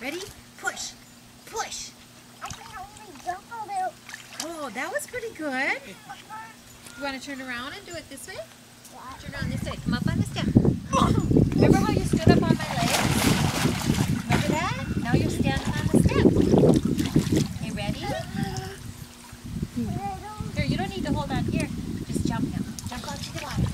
Ready? Push. Push. I can only jump a little. Oh, that was pretty good. You want to turn around and do it this way? Yeah. Turn around this way. Come up on the step. Remember how you stood up on my legs? Remember that? Now you're standing on the step. Okay, ready? Here, you don't need to hold on. Here, just jump now. Jump out to the water.